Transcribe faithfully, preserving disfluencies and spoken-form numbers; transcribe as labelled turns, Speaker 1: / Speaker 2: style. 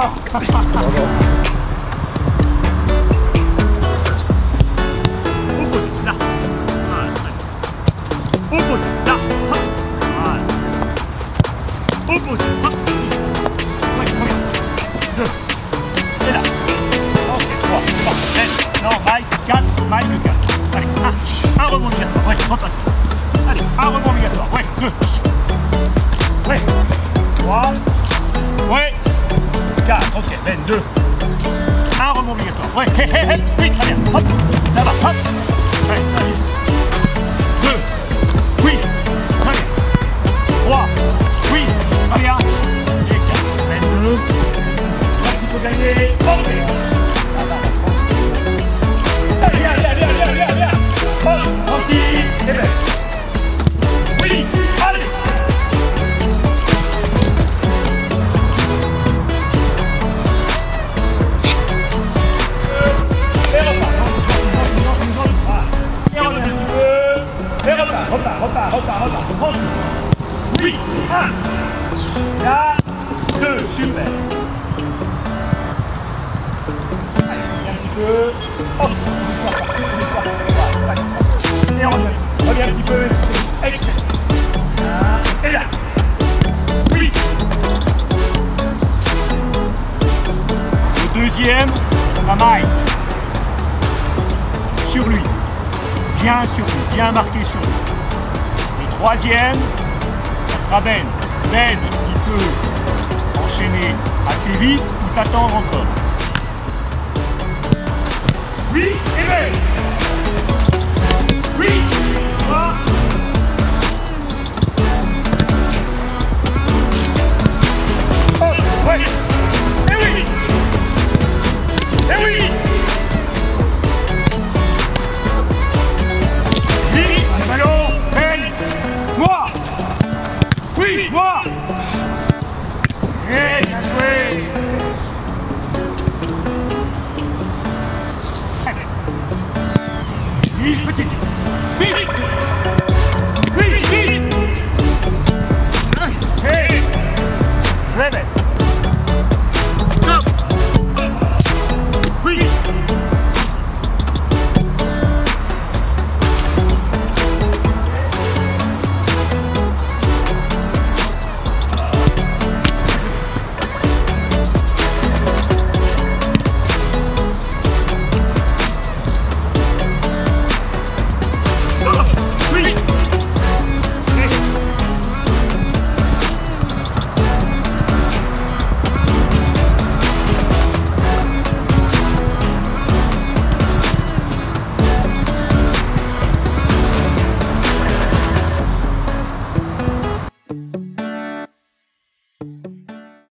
Speaker 1: là. Oppose, là. Voilà. Oppose. Oui, combien? Deux. Et là. Ok, trois. Bon, laisse. Non, Mike, quatre. Mike, quatre. Allez, un. Un rebond obligatoire. Ouais, repasse. Allez, un rebond obligatoire. Ouais, deux. Ouais. Trois. Ouais. quatre. Ok, Ben, deux. Un rebond obligatoire. Ouais, hé, hé, hé. Oui, très bien. Hop. Là-bas, hop. Ouais, allez. Deux. Oui. Très bien. Trois. Oui. Très bien. Et quatre. Ben, deux. Là, il faut gagner. Ok. Allez, allez, allez, allez, allez, allez. Hop, tranquille. Et Ben. Oui. Allez. Repars, repars, repars, repars. Oui, un. Là, deux, super. Allez, un petit peu. Hop, et reviens. Reviens un petit peu. Excellent. Et là. Oui. Le deuxième sera Mike. Sur lui. Bien sur lui, bien marqué sur lui. Le troisième, ça sera Ben. Ben, il peut enchaîner assez vite ou t'attendre encore. Oui, et Ben. Oui, trois. Oh, ouais. Et oui. Et oui. Oui, moi. Eh, bien joué. Allez. Vite, petit. Vite. Vite, vite. Hé. Je vais mettre.